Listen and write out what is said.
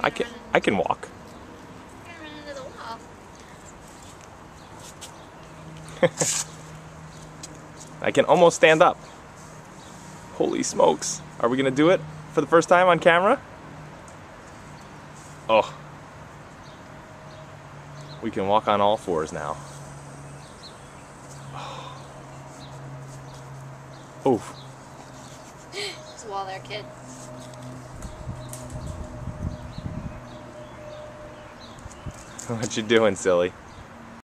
I can walk. You're gonna run into the wall. I can almost stand up. Holy smokes. Are we gonna do it for the first time on camera? Oh. We can walk on all fours now. Oof. There's a wall there, kid. What you doing, silly?